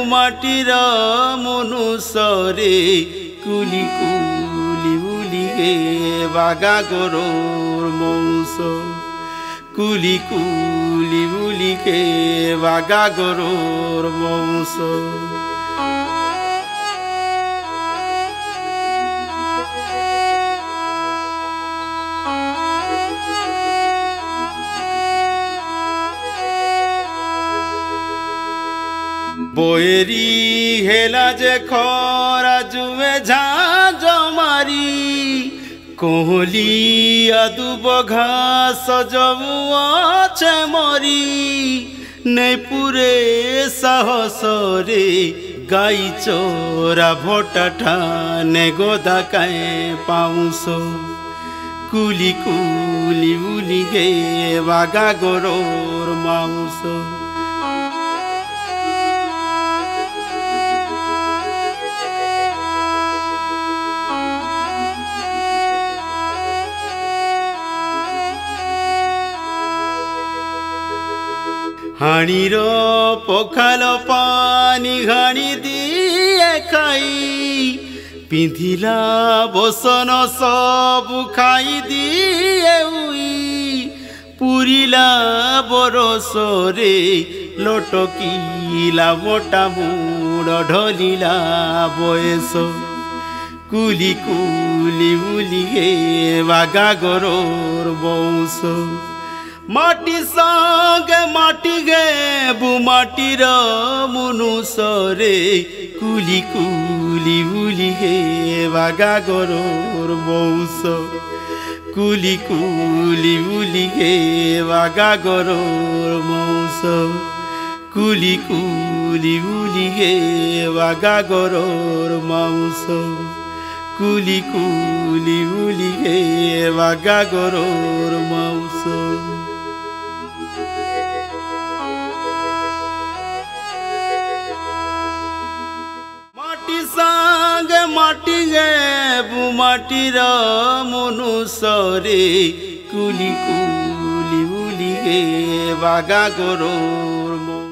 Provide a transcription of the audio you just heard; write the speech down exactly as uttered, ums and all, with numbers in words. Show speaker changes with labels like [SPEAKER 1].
[SPEAKER 1] বুমাটির মনুষ্যরে কুলি কুলি বুলি গে বাগা গরুর মৌস কুলি কুলি বুলি গে বাগা গরুর মৌস বয়েরি হেলা যে খরা জুয়ে ঝাঁঝ মারি কোহলি আদুব ঘাস জমু আছে মরি নেপুরে সাহসরে গাই চোরা ভোটা ঠানে গোদা কায়ে পাউস কুলি কুলি বুলি গে বাগা গরুর মাউস হাড়ির পখাল পানি ঘাড়ি দিয়ে খাই পিঁধিলা বসন সবু খাই দিয়ে উই পুরিলা বরসরে লটকিলা মোটা মুড় ঢলিলা বয়স কুলি কুলি বুলি গে বাগা গরুর বংশ মাটি সঙ্গে মাটি গে বুমাটির মনুষ্যরে কুলি কুলি বুলি গে বাগা গরুর বংশ কুলি কুলি বুলি গে বাগা গরুর বংশ কুলি কুলি বুলি গে বাগা গরুর মাংস কুলি কুলি বুলি গে বাগা গরুর মাংস সাঙ্গে মাটি গে বুমাটির মনুষ্যরে কুলি কুলি বুলি গে বাগা গরুর